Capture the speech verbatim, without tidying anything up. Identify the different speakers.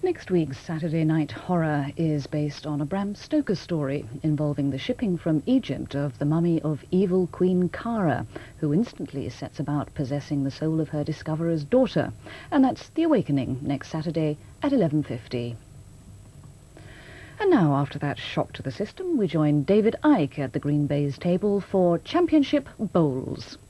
Speaker 1: Next week's Saturday Night Horror is based on a Bram Stoker story involving the shipping from Egypt of the mummy of evil Queen Kara, who instantly sets about possessing the soul of her discoverer's daughter. And that's The Awakening, next Saturday at eleven fifty. And now, after that shock to the system, we join David Icke at the Green Baize table for Championship Bowls.